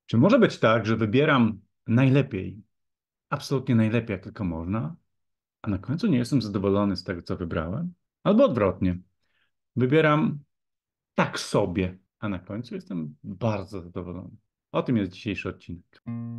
Czy może być tak, że wybieram najlepiej, absolutnie najlepiej, jak tylko można, a na końcu nie jestem zadowolony z tego, co wybrałem? Albo odwrotnie, wybieram tak sobie, a na końcu jestem bardzo zadowolony. O tym jest dzisiejszy odcinek.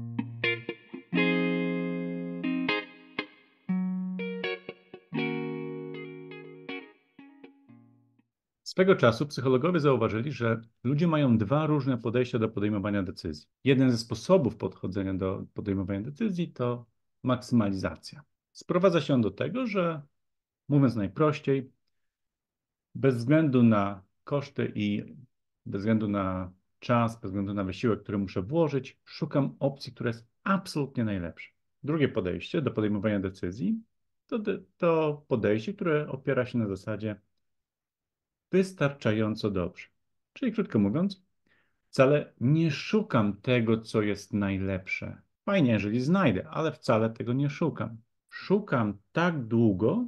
Swego czasu psychologowie zauważyli, że ludzie mają dwa różne podejścia do podejmowania decyzji. Jeden ze sposobów podchodzenia do podejmowania decyzji to maksymalizacja. Sprowadza się on do tego, że mówiąc najprościej, bez względu na koszty i bez względu na czas, bez względu na wysiłek, który muszę włożyć, szukam opcji, która jest absolutnie najlepsza. Drugie podejście do podejmowania decyzji to podejście, które opiera się na zasadzie wystarczająco dobrze. Czyli krótko mówiąc, wcale nie szukam tego, co jest najlepsze. Fajnie, jeżeli znajdę, ale wcale tego nie szukam. Szukam tak długo,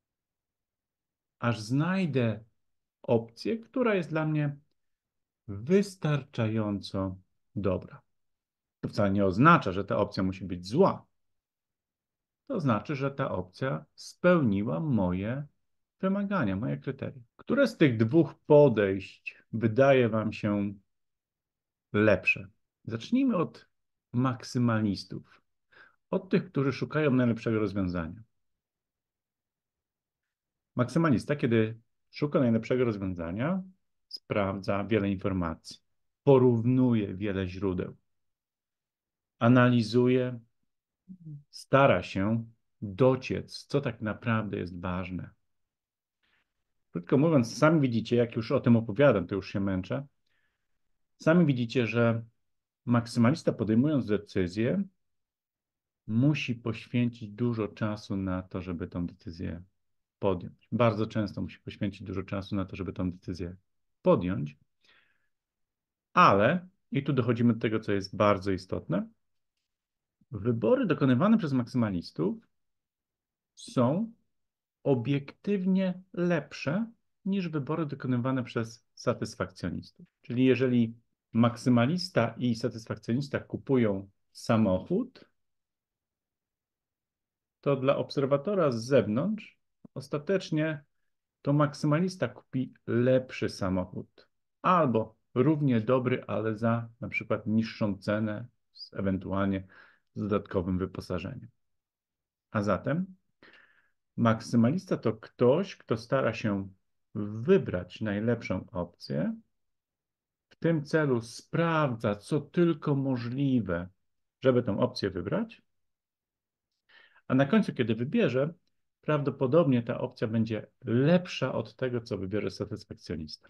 aż znajdę opcję, która jest dla mnie wystarczająco dobra. To wcale nie oznacza, że ta opcja musi być zła. To znaczy, że ta opcja spełniła moje wymagania, moje kryteria. Które z tych dwóch podejść wydaje Wam się lepsze? Zacznijmy od maksymalistów, od tych, którzy szukają najlepszego rozwiązania. Maksymalista, kiedy szuka najlepszego rozwiązania, sprawdza wiele informacji, porównuje wiele źródeł, analizuje, stara się dociec, co tak naprawdę jest ważne. Krótko mówiąc, sami widzicie, jak już o tym opowiadam, to już się męczę, sami widzicie, że maksymalista podejmując decyzję, musi poświęcić dużo czasu na to, żeby tę decyzję podjąć. Bardzo często musi poświęcić dużo czasu na to, żeby tę decyzję podjąć, ale, i tu dochodzimy do tego, co jest bardzo istotne, wybory dokonywane przez maksymalistów są obiektywnie lepsze niż wybory dokonywane przez satysfakcjonistów. Czyli jeżeli maksymalista i satysfakcjonista kupują samochód, to dla obserwatora z zewnątrz ostatecznie to maksymalista kupi lepszy samochód. Albo równie dobry, ale za na przykład niższą cenę, ewentualnie z dodatkowym wyposażeniem. A zatem maksymalista to ktoś, kto stara się wybrać najlepszą opcję, w tym celu sprawdza, co tylko możliwe, żeby tę opcję wybrać, a na końcu, kiedy wybierze, prawdopodobnie ta opcja będzie lepsza od tego, co wybierze satysfakcjonista.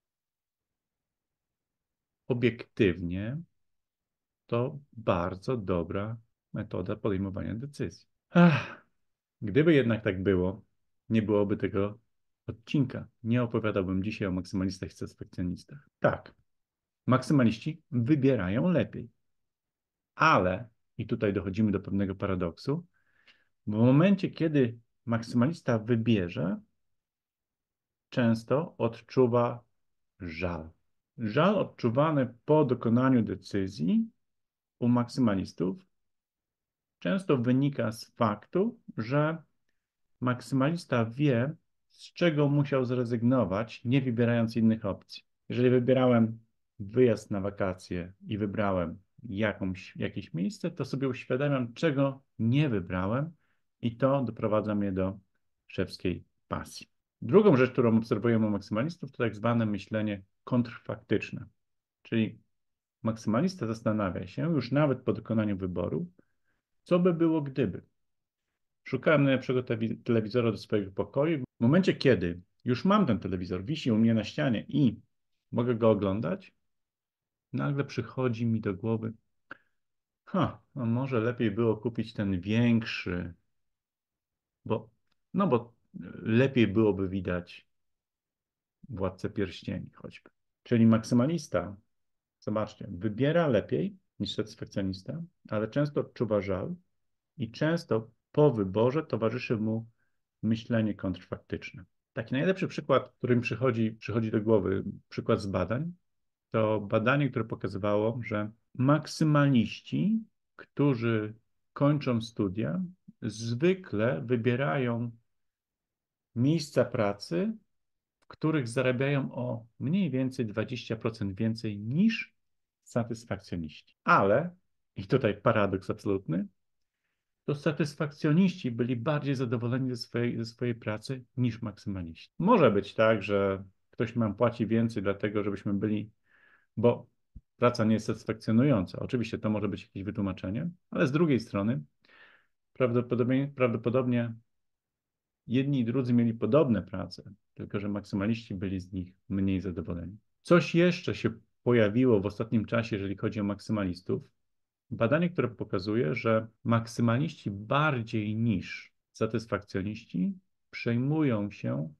Obiektywnie to bardzo dobra metoda podejmowania decyzji. Gdyby jednak tak było, nie byłoby tego odcinka. Nie opowiadałbym dzisiaj o maksymalistach i satysfakcjonistach. Tak, maksymaliści wybierają lepiej, ale, i tutaj dochodzimy do pewnego paradoksu, w momencie, kiedy maksymalista wybierze, często odczuwa żal. Żal odczuwany po dokonaniu decyzji u maksymalistów często wynika z faktu, że maksymalista wie, z czego musiał zrezygnować, nie wybierając innych opcji. Jeżeli wybierałem wyjazd na wakacje i wybrałem jakieś miejsce, to sobie uświadamiam, czego nie wybrałem i to doprowadza mnie do szewskiej pasji. Drugą rzecz, którą obserwujemy u maksymalistów, to tak zwane myślenie kontrfaktyczne, czyli maksymalista zastanawia się już nawet po dokonaniu wyboru, co by było gdyby. Szukałem najlepszego telewizora do swojego pokoju. W momencie, kiedy już mam ten telewizor, wisi u mnie na ścianie i mogę go oglądać, nagle przychodzi mi do głowy, no może lepiej było kupić ten większy, bo lepiej byłoby widać Władcę Pierścieni choćby. Czyli maksymalista, zobaczcie, wybiera lepiej niż satysfakcjonista, ale często odczuwa żal i często po wyborze towarzyszy mu myślenie kontrfaktyczne. Taki najlepszy przykład, który mi przychodzi do głowy, przykład z badań, to badanie, które pokazywało, że maksymaliści, którzy kończą studia, zwykle wybierają miejsca pracy, w których zarabiają o mniej więcej 20% więcej niż satysfakcjoniści. Ale, i tutaj paradoks absolutny, to satysfakcjoniści byli bardziej zadowoleni ze swojej pracy niż maksymaliści. Może być tak, że ktoś nam płaci więcej dlatego, żebyśmy byli, bo praca nie jest satysfakcjonująca. Oczywiście to może być jakieś wytłumaczenie, ale z drugiej strony prawdopodobnie jedni i drudzy mieli podobne prace, tylko że maksymaliści byli z nich mniej zadowoleni. Coś jeszcze się pojawiło w ostatnim czasie, jeżeli chodzi o maksymalistów. Badanie, które pokazuje, że maksymaliści bardziej niż satysfakcjoniści przejmują się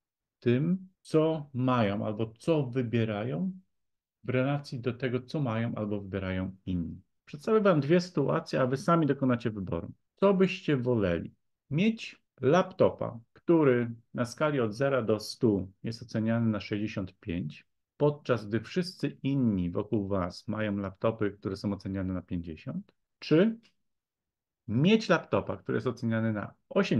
tym, co mają albo co wybierają w relacji do tego, co mają albo wybierają inni. Przedstawię Wam dwie sytuacje, a Wy sami dokonacie wyboru. Co byście woleli? Mieć laptopa, który na skali od 0 do 100 jest oceniany na 65, podczas gdy wszyscy inni wokół Was mają laptopy, które są oceniane na 50, czy mieć laptopa, który jest oceniany na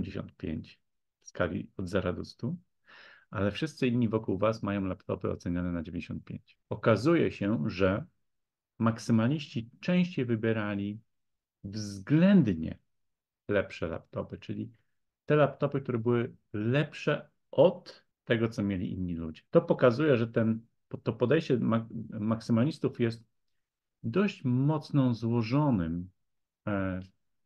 85 w skali od 0 do 100, ale wszyscy inni wokół Was mają laptopy oceniane na 95. Okazuje się, że maksymaliści częściej wybierali względnie lepsze laptopy, czyli te laptopy, które były lepsze od tego, co mieli inni ludzie. To pokazuje, że to podejście maksymalistów jest dość mocno złożonym, e,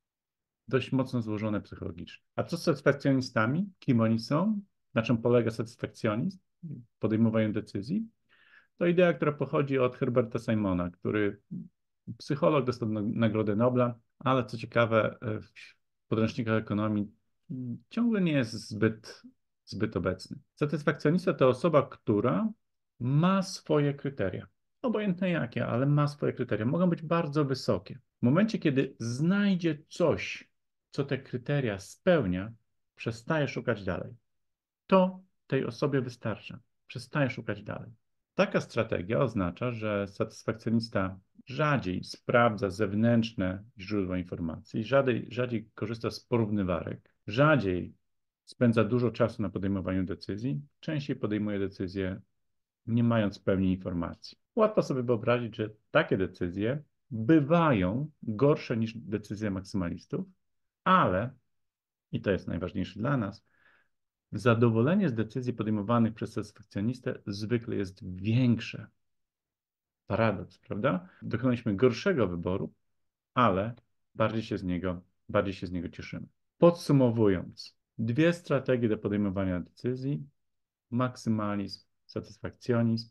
dość mocno złożone psychologicznie. A co z satysfakcjonistami? Kim oni są? Na czym polega satysfakcjonizm w podejmowaniu decyzji? To idea, która pochodzi od Herberta Simona, który psycholog dostał Nagrodę Nobla, ale co ciekawe, w podręcznikach ekonomii ciągle nie jest zbyt obecny. Satysfakcjonista to osoba, która ma swoje kryteria. Obojętne jakie, ale ma swoje kryteria. Mogą być bardzo wysokie. W momencie, kiedy znajdzie coś, co te kryteria spełnia, przestaje szukać dalej. To tej osobie wystarcza. Przestaje szukać dalej. Taka strategia oznacza, że satysfakcjonista rzadziej sprawdza zewnętrzne źródła informacji, rzadziej korzysta z porównywarek, rzadziej spędza dużo czasu na podejmowaniu decyzji, częściej podejmuje decyzje nie mając pełni informacji. Łatwo sobie wyobrazić, że takie decyzje bywają gorsze niż decyzje maksymalistów, ale, i to jest najważniejsze dla nas, zadowolenie z decyzji podejmowanych przez satysfakcjonistę zwykle jest większe. Paradoks, prawda? Dokonaliśmy gorszego wyboru, ale bardziej się z niego cieszymy. Podsumowując, dwie strategie do podejmowania decyzji: maksymalizm, satysfakcjonizm.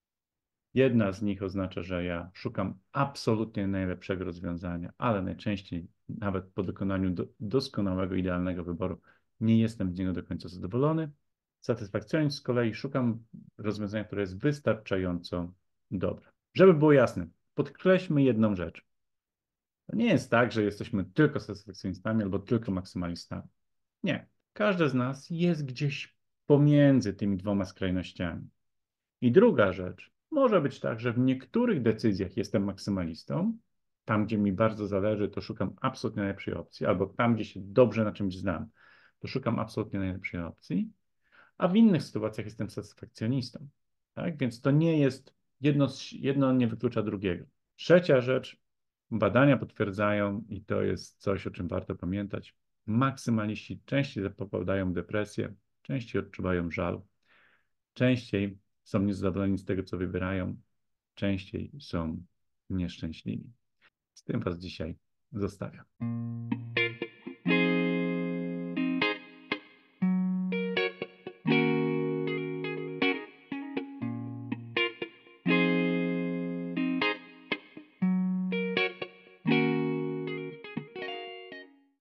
Jedna z nich oznacza, że ja szukam absolutnie najlepszego rozwiązania, ale najczęściej nawet po dokonaniu doskonałego, idealnego wyboru nie jestem z niego do końca zadowolony. Satysfakcjonizm z kolei szukam rozwiązania, które jest wystarczająco dobre. Żeby było jasne, podkreślmy jedną rzecz. To nie jest tak, że jesteśmy tylko satysfakcjonistami albo tylko maksymalistami. Nie. Każdy z nas jest gdzieś pomiędzy tymi dwoma skrajnościami. I druga rzecz, może być tak, że w niektórych decyzjach jestem maksymalistą, tam gdzie mi bardzo zależy, to szukam absolutnie najlepszej opcji, albo tam, gdzie się dobrze na czymś znam, to szukam absolutnie najlepszej opcji, a w innych sytuacjach jestem satysfakcjonistą. Tak? Więc to nie jest, jedno nie wyklucza drugiego. Trzecia rzecz, badania potwierdzają, i to jest coś, o czym warto pamiętać, maksymaliści częściej popadają w depresję, częściej odczuwają żal, częściej są niezadowoleni z tego, co wybierają, częściej są nieszczęśliwi. Z tym Was dzisiaj zostawiam.